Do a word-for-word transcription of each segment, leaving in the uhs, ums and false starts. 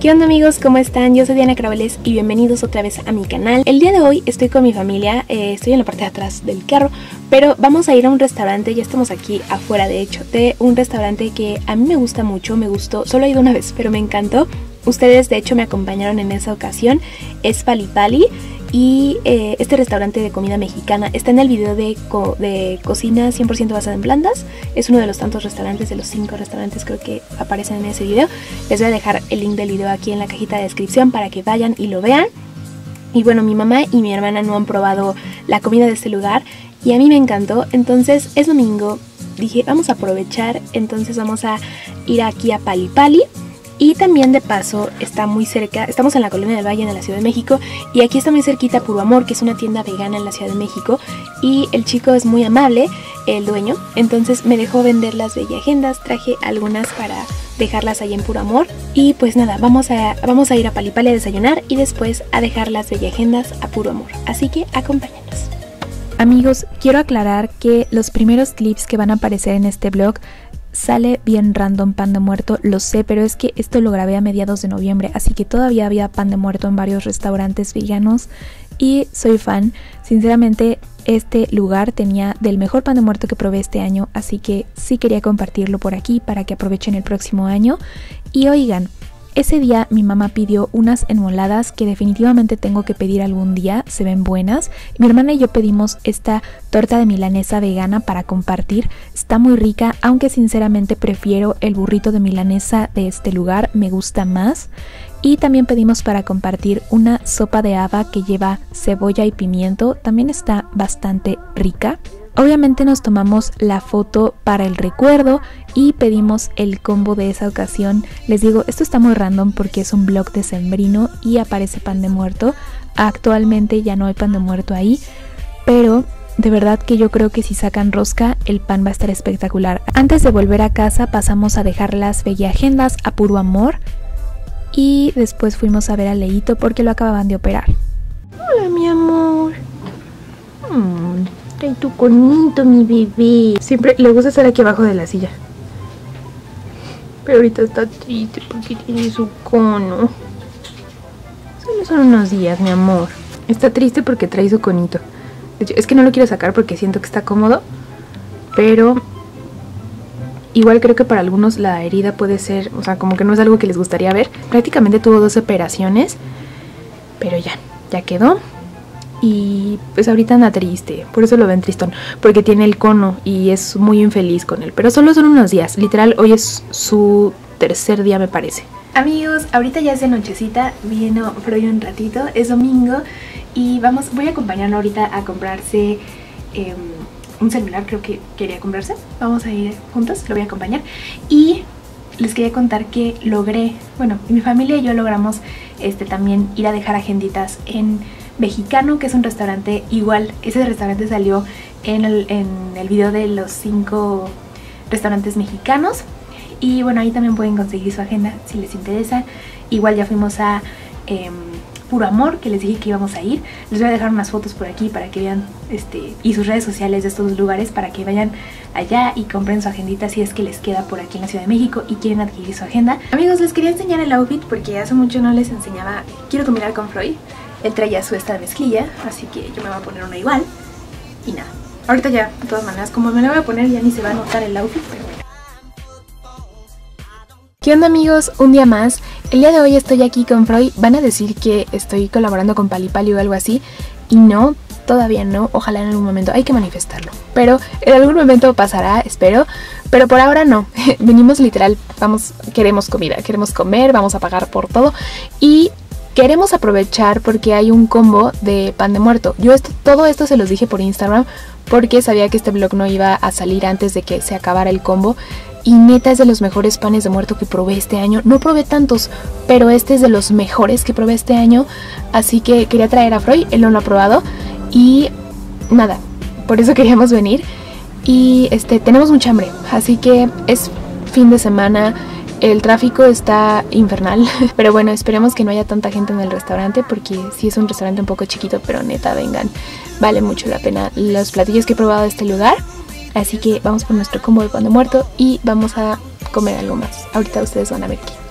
¿Qué onda amigos? ¿Cómo están? Yo soy Diana Cravales y bienvenidos otra vez a mi canal. El día de hoy estoy con mi familia, eh, estoy en la parte de atrás del carro, pero vamos a ir a un restaurante, ya estamos aquí afuera de hecho, de un restaurante que a mí me gusta mucho, me gustó, solo he ido una vez, pero me encantó. Ustedes de hecho me acompañaron en esa ocasión, es Pali Pali. Y eh, este restaurante de comida mexicana está en el video de, co de cocina cien por ciento basada en plantas. Es uno de los tantos restaurantes, de los cinco restaurantes creo que aparecen en ese video. Les voy a dejar el link del video aquí en la cajita de descripción para que vayan y lo vean. Y bueno, mi mamá y mi hermana no han probado la comida de este lugar y a mí me encantó. Entonces es domingo, dije vamos a aprovechar, entonces vamos a ir aquí a Pali Pali. Y también de paso está muy cerca, estamos en la Colonia del Valle en la Ciudad de México y aquí está muy cerquita Puro Amor, que es una tienda vegana en la Ciudad de México, y el chico es muy amable, el dueño, entonces me dejó vender las bellagendas, traje algunas para dejarlas ahí en Puro Amor y pues nada, vamos a, vamos a ir a Pali Pali a desayunar y después a dejar las bellagendas a Puro Amor, así que acompáñanos. Amigos, quiero aclarar que los primeros clips que van a aparecer en este vlog sale bien random pan de muerto, lo sé, pero es que esto lo grabé a mediados de noviembre, así que todavía había pan de muerto en varios restaurantes veganos y soy fan. Sinceramente, este lugar tenía del mejor pan de muerto que probé este año, así que sí quería compartirlo por aquí para que aprovechen el próximo año. Y oigan, ese día mi mamá pidió unas enmoladas que definitivamente tengo que pedir algún día, se ven buenas. Mi hermana y yo pedimos esta torta de milanesa vegana para compartir, está muy rica, aunque sinceramente prefiero el burrito de milanesa de este lugar, me gusta más. Y también pedimos para compartir una sopa de haba que lleva cebolla y pimiento, también está bastante rica. Obviamente nos tomamos la foto para el recuerdo y pedimos el combo de esa ocasión. Les digo, esto está muy random porque es un vlog decembrino y aparece pan de muerto. Actualmente ya no hay pan de muerto ahí, pero de verdad que yo creo que si sacan rosca el pan va a estar espectacular. Antes de volver a casa pasamos a dejar las bellagendas a Puro Amor y después fuimos a ver a Leito porque lo acababan de operar. Hola mi amor. Hmm. Trae tu conito, mi bebé. Siempre le gusta estar aquí abajo de la silla, pero ahorita está triste porque tiene su cono. Solo son unos días, mi amor. Está triste porque trae su conito. De hecho, es que no lo quiero sacar porque siento que está cómodo, pero igual creo que para algunos la herida puede ser, o sea, como que no es algo que les gustaría ver. Prácticamente tuvo dos operaciones, pero ya, ya quedó. Y pues ahorita anda triste, por eso lo ven tristón, porque tiene el cono y es muy infeliz con él. Pero solo son unos días, literal hoy es su tercer día me parece. Amigos, ahorita ya es de nochecita, vino Freud un ratito, es domingo y vamos, voy a acompañarlo ahorita a comprarse eh, un celular, creo que quería comprarse. Vamos a ir juntos, lo voy a acompañar y les quería contar que logré, bueno, mi familia y yo logramos este también ir a dejar agenditas en Mexicano, que es un restaurante igual, ese restaurante salió en el, en el video de los cinco restaurantes mexicanos y bueno, ahí también pueden conseguir su agenda si les interesa. Igual ya fuimos a eh, Puro Amor, que les dije que íbamos a ir. Les voy a dejar unas fotos por aquí para que vean este y sus redes sociales de estos lugares para que vayan allá y compren su agendita si es que les queda por aquí en la Ciudad de México y quieren adquirir su agenda. Amigos, les quería enseñar el outfit porque hace mucho no les enseñaba. Quiero combinar con Freud. Él traía su esta mezclilla, así que yo me voy a poner una igual. Y nada, ahorita ya, de todas maneras, como me la voy a poner ya ni se va a notar el outfit, pero bueno. ¿Qué onda amigos? Un día más. El día de hoy estoy aquí con Freud. Van a decir que estoy colaborando con Pali Pali o algo así. Y no, todavía no. Ojalá en algún momento, hay que manifestarlo. Pero en algún momento pasará, espero. Pero por ahora no. Venimos literal, vamos, queremos comida, queremos comer, vamos a pagar por todo. Y queremos aprovechar porque hay un combo de pan de muerto. Yo esto, todo esto se los dije por Instagram porque sabía que este vlog no iba a salir antes de que se acabara el combo. Y neta es de los mejores panes de muerto que probé este año. No probé tantos, pero este es de los mejores que probé este año. Así que quería traer a Freud, él no lo ha probado. Y nada, por eso queríamos venir. Y este tenemos mucha hambre, así que es fin de semana. El tráfico está infernal, pero bueno, esperemos que no haya tanta gente en el restaurante porque sí es un restaurante un poco chiquito, pero neta, vengan, vale mucho la pena los platillos que he probado de este lugar. Así que vamos por nuestro combo de pan de muerto y vamos a comer algo más. Ahorita ustedes van a ver qué.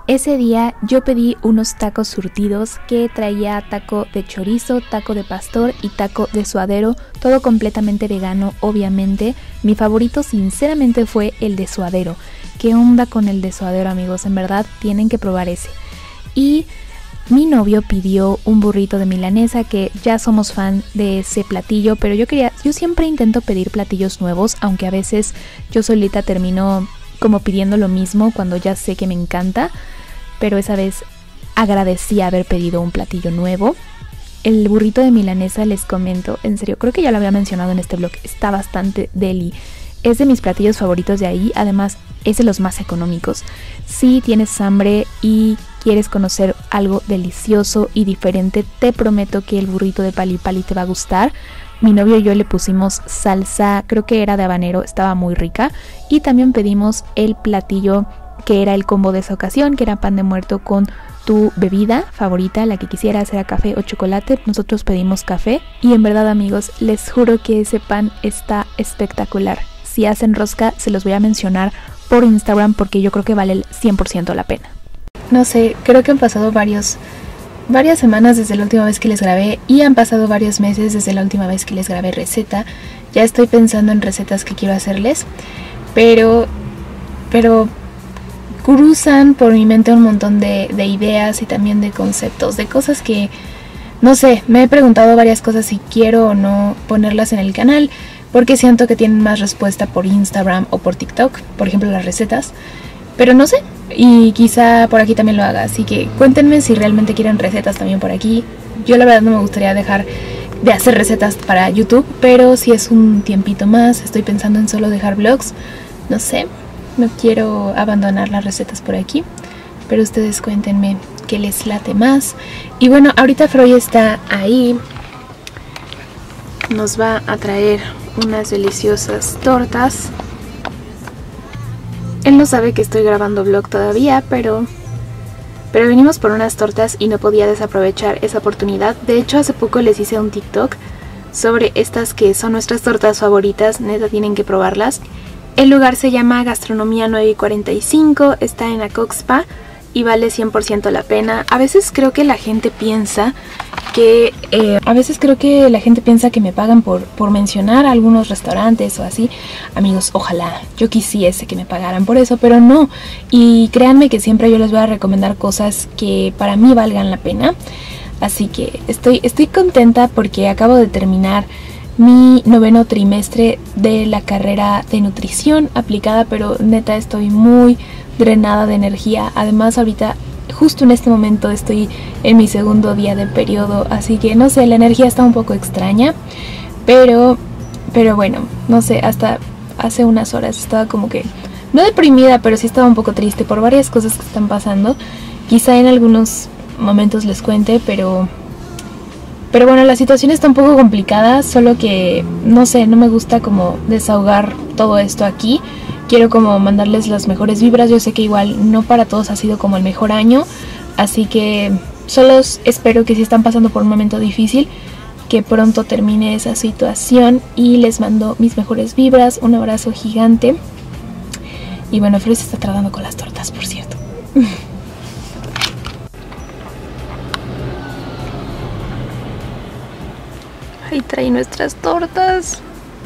Ese día yo pedí unos tacos surtidos que traía taco de chorizo, taco de pastor y taco de suadero, todo completamente vegano, obviamente. Mi favorito sinceramente fue el de suadero. ¿Qué onda con el de suadero, amigos? En verdad tienen que probar ese. Y mi novio pidió un burrito de milanesa, que ya somos fan de ese platillo, pero yo quería, yo siempre intento pedir platillos nuevos, aunque a veces yo solita termino como pidiendo lo mismo cuando ya sé que me encanta. Pero esa vez agradecí haber pedido un platillo nuevo. El burrito de milanesa, les comento, en serio, creo que ya lo había mencionado en este blog, está bastante deli. Es de mis platillos favoritos de ahí, además es de los más económicos. Si tienes hambre y quieres conocer algo delicioso y diferente, te prometo que el burrito de pali pali te va a gustar. Mi novio y yo le pusimos salsa, creo que era de habanero, estaba muy rica. Y también pedimos el platillo que era el combo de esa ocasión, que era pan de muerto con tu bebida favorita, la que quisieras, era café o chocolate. Nosotros pedimos café y en verdad, amigos, les juro que ese pan está espectacular. Si hacen rosca, se los voy a mencionar por Instagram porque yo creo que vale el cien por ciento la pena. No sé, creo que han pasado varios, varias semanas desde la última vez que les grabé y han pasado varios meses desde la última vez que les grabé receta. Ya estoy pensando en recetas que quiero hacerles, pero... pero... cruzan por mi mente un montón de, de ideas y también de conceptos, de cosas que, no sé, me he preguntado varias cosas si quiero o no ponerlas en el canal, porque siento que tienen más respuesta por Instagram o por TikTok, por ejemplo las recetas, pero no sé, y quizá por aquí también lo haga, así que cuéntenme si realmente quieren recetas también por aquí. Yo la verdad no me gustaría dejar de hacer recetas para YouTube, pero si es un tiempito más, estoy pensando en solo dejar vlogs, no sé. No quiero abandonar las recetas por aquí, pero ustedes cuéntenme qué les late más. Y bueno, ahorita Freud está ahí. Nos va a traer unas deliciosas tortas. Él no sabe que estoy grabando vlog todavía, pero... Pero venimos por unas tortas y no podía desaprovechar esa oportunidad. De hecho, hace poco les hice un TikTok sobre estas que son nuestras tortas favoritas. Neta, tienen que probarlas. El lugar se llama Gastronomía nueve y cuarenta y cinco, está en Acoxpa y vale cien por ciento la pena. A veces creo que la gente piensa que eh, a veces creo que la gente piensa que me pagan por, por mencionar algunos restaurantes o así. Amigos, ojalá yo quisiese que me pagaran por eso, pero no. Y créanme que siempre yo les voy a recomendar cosas que para mí valgan la pena. Así que estoy, estoy contenta porque acabo de terminar mi noveno trimestre de la carrera de nutrición aplicada, pero neta estoy muy drenada de energía. Además ahorita, justo en este momento, estoy en mi segundo día de periodo, así que no sé, la energía está un poco extraña, pero, pero bueno, no sé, hasta hace unas horas estaba como que, no deprimida, pero sí estaba un poco triste por varias cosas que están pasando. Quizá en algunos momentos les cuente, pero... Pero bueno, la situación está un poco complicada, solo que, no sé, no me gusta como desahogar todo esto aquí. Quiero como mandarles las mejores vibras. Yo sé que igual no para todos ha sido como el mejor año, así que solo espero que si están pasando por un momento difícil, que pronto termine esa situación y les mando mis mejores vibras, un abrazo gigante. Y bueno, Flor se está tratando con las tortas, por cierto. Ahí trae nuestras tortas.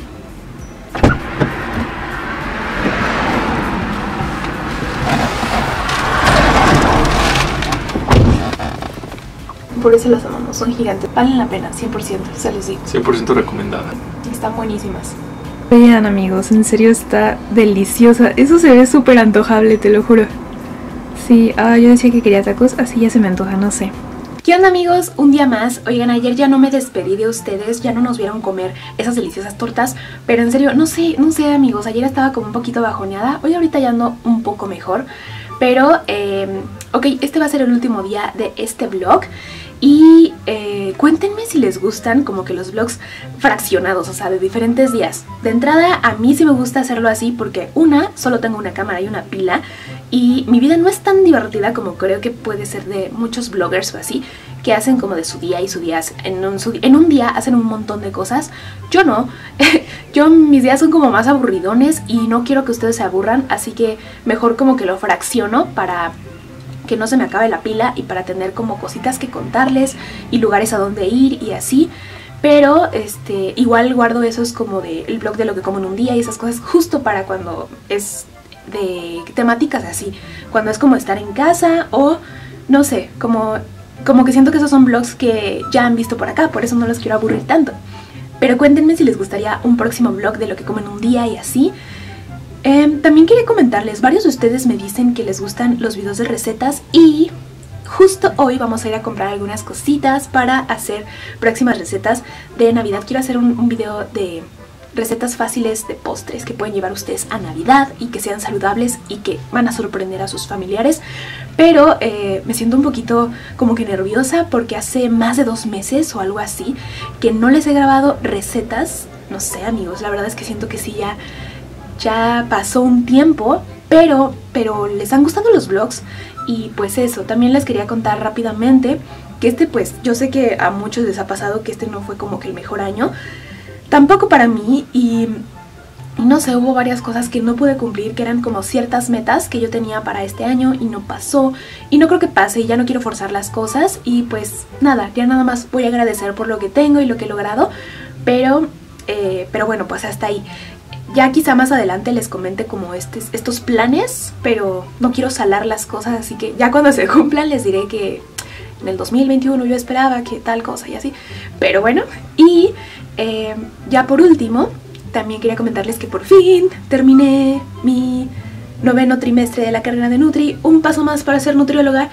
Por eso las amamos, son gigantes, valen la pena, cien por ciento, se los digo. cien por ciento recomendada. Están buenísimas. Vean, amigos, en serio está deliciosa. Eso se ve súper antojable, te lo juro. Sí, ah, yo decía que quería tacos, así ya se me antoja, no sé. ¿Qué onda, amigos? Un día más. Oigan, ayer ya no me despedí de ustedes, ya no nos vieron comer esas deliciosas tortas, pero en serio, no sé, no sé, amigos, ayer estaba como un poquito bajoneada, hoy ahorita ya ando un poco mejor, pero, eh, ok, este va a ser el último día de este vlog. Y eh, cuéntenme si les gustan como que los vlogs fraccionados, o sea, de diferentes días. De entrada, a mí sí me gusta hacerlo así porque una, solo tengo una cámara y una pila y mi vida no es tan divertida como creo que puede ser de muchos vloggers o así, que hacen como de su día y su día, en un, su, en un día hacen un montón de cosas. Yo no, yo mis días son como más aburridones y no quiero que ustedes se aburran, así que mejor como que lo fracciono para... que no se me acabe la pila y para tener como cositas que contarles y lugares a donde ir y así. Pero este, igual guardo esos como de el blog de lo que como en un día y esas cosas justo para cuando es de temáticas así, cuando es como estar en casa o no sé, como, como que siento que esos son blogs que ya han visto por acá, por eso no los quiero aburrir tanto. Pero cuéntenme si les gustaría un próximo vlog de lo que como en un día y así. Eh, también quería comentarles, varios de ustedes me dicen que les gustan los videos de recetas y justo hoy vamos a ir a comprar algunas cositas para hacer próximas recetas de Navidad. Quiero hacer un, un video de recetas fáciles de postres que pueden llevar ustedes a Navidad y que sean saludables y que van a sorprender a sus familiares. Pero eh, me siento un poquito como que nerviosa porque hace más de dos meses o algo así que no les he grabado recetas. No sé, amigos, la verdad es que siento que sí ya... Ya pasó un tiempo, pero, pero les han gustado los vlogs y pues eso, también les quería contar rápidamente que este pues yo sé que a muchos les ha pasado que este no fue como que el mejor año, tampoco para mí y no sé, hubo varias cosas que no pude cumplir, que eran como ciertas metas que yo tenía para este año y no pasó y no creo que pase y ya no quiero forzar las cosas y pues nada, ya nada más voy a agradecer por lo que tengo y lo que he logrado, pero, eh, pero bueno, pues hasta ahí. Ya quizá más adelante les comente como estes, estos planes, pero no quiero salar las cosas, así que ya cuando se cumplan les diré que en el dos mil veintiuno yo esperaba que tal cosa y así. Pero bueno, y eh, ya por último, también quería comentarles que por fin terminé mi noveno trimestre de la carrera de Nutri, un paso más para ser nutrióloga.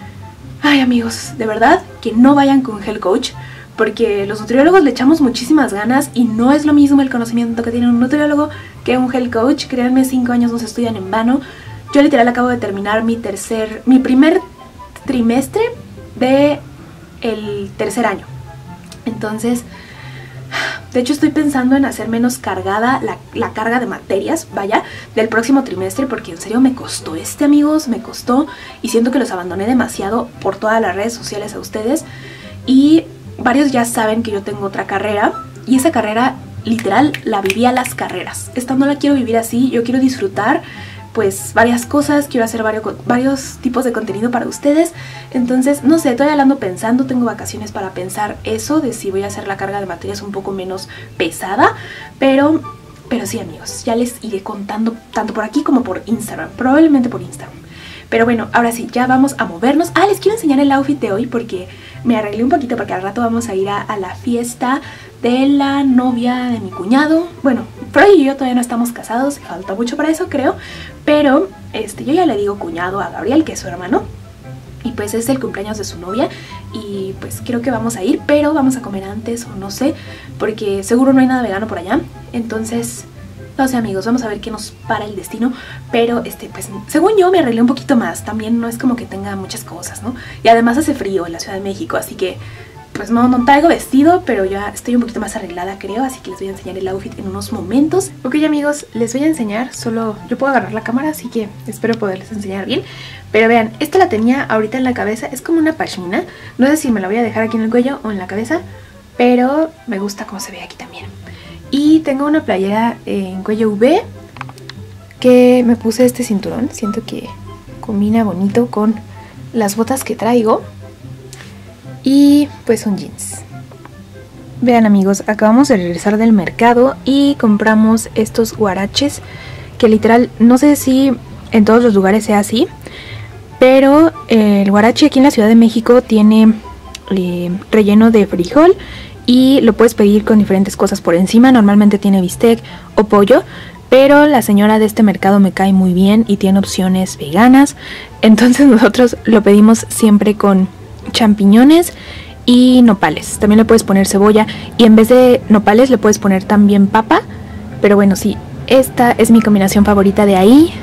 Ay amigos, de verdad que no vayan con Health Coach, porque los nutriólogos le echamos muchísimas ganas y no es lo mismo el conocimiento que tiene un nutriólogo que un health coach. Créanme, cinco años no se estudian en vano. Yo literal acabo de terminar mi tercer, mi primer trimestre de el tercer año. Entonces, de hecho estoy pensando en hacer menos cargada la, la carga de materias, vaya, del próximo trimestre, porque en serio me costó este, amigos, me costó y siento que los abandoné demasiado por todas las redes sociales a ustedes y... Varios ya saben que yo tengo otra carrera y esa carrera literal la viví a las carreras. Esta no la quiero vivir así, yo quiero disfrutar pues varias cosas, quiero hacer varios, varios tipos de contenido para ustedes. Entonces, no sé, todavía ando pensando, tengo vacaciones para pensar eso, de si voy a hacer la carga de materias un poco menos pesada, pero, pero sí amigos, ya les iré contando tanto por aquí como por Instagram, probablemente por Instagram. Pero bueno, ahora sí, ya vamos a movernos. Ah, les quiero enseñar el outfit de hoy porque me arreglé un poquito porque al rato vamos a ir a, a la fiesta de la novia de mi cuñado. Bueno, Freud y yo todavía no estamos casados, falta mucho para eso creo, pero este, yo ya le digo cuñado a Gabriel, que es su hermano, y pues es el cumpleaños de su novia y pues creo que vamos a ir, pero vamos a comer antes o no sé, porque seguro no hay nada vegano por allá, entonces... No sé amigos, vamos a ver qué nos para el destino. Pero este, pues según yo me arreglé un poquito más. También no es como que tenga muchas cosas, ¿no? Y además hace frío en la Ciudad de México, así que pues no, no traigo vestido, pero ya estoy un poquito más arreglada creo. Así que les voy a enseñar el outfit en unos momentos. Ok amigos, les voy a enseñar, solo yo puedo agarrar la cámara, así que espero poderles enseñar bien. Pero vean, esta la tenía ahorita en la cabeza, es como una pashmina. No sé si me la voy a dejar aquí en el cuello o en la cabeza, pero me gusta cómo se ve aquí también. Y tengo una playera en cuello V que me puse este cinturón. Siento que combina bonito con las botas que traigo. Y pues un jeans. Vean amigos, acabamos de regresar del mercado y compramos estos huaraches que literal, no sé si en todos los lugares sea así, pero el huarache aquí en la Ciudad de México tiene eh, relleno de frijol y lo puedes pedir con diferentes cosas por encima. Normalmente tiene bistec o pollo, pero la señora de este mercado me cae muy bien y tiene opciones veganas. Entonces nosotros lo pedimos siempre con champiñones y nopales. También le puedes poner cebolla y en vez de nopales le puedes poner también papa. Pero bueno, sí, esta es mi combinación favorita de ahí.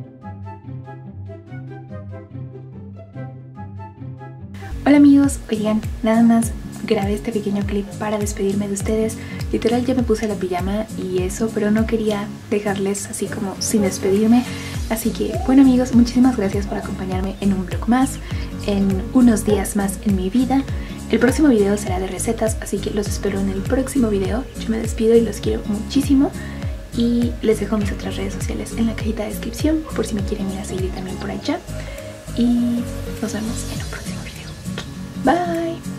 Hola amigos, oigan, nada más grabé este pequeño clip para despedirme de ustedes. Literal ya me puse la pijama y eso, pero no quería dejarles así como sin despedirme. Así que bueno amigos, muchísimas gracias por acompañarme en un vlog más, en unos días más en mi vida. El próximo video será de recetas, así que los espero en el próximo video. Yo me despido y los quiero muchísimo. Y les dejo mis otras redes sociales en la cajita de descripción por si me quieren ir a seguir también por allá. y nos vemos en un próximo video. Bye.